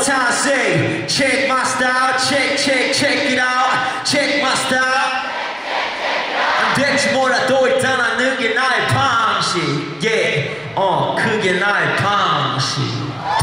time, say, check my style, check it out, check my style. 안 될지 몰라도 일단 하는 게 나의 방식, yeah, 그게 나의 방식.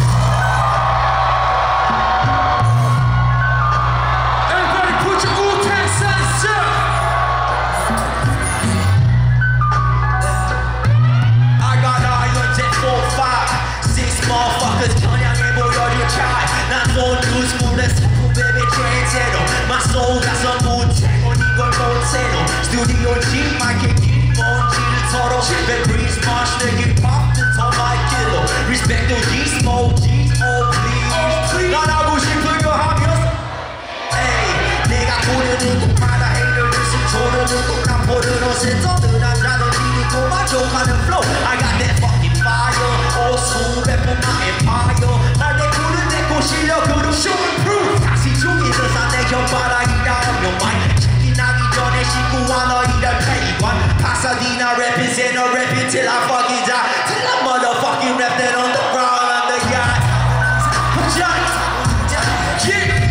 My soul got some mood check on 이걸 못해도 스튜디오 집 마이크 먼지를 털어 내 breeze march 내게 팝든 더 마이크로 respect to these emojis oh please 난 하고 싶은 거 하면 에이 내가 고르는 곳마다 haters 조르는 곳난 보는 옷에 떠드는 자들이 고 만족하는 flow I got that fucking fire old school rap on my empire 날 내꾸는 내고 실력으로 show and prove 다시 종이 들사 내 혓바닥이라면 마이 찾기 나기 전에 시구와 너희를 패이관 파사디나 represent or rap it till I fucking die till I motherfucking rap that on the ground on the yacht yeah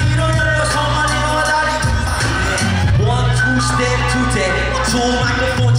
Two microphones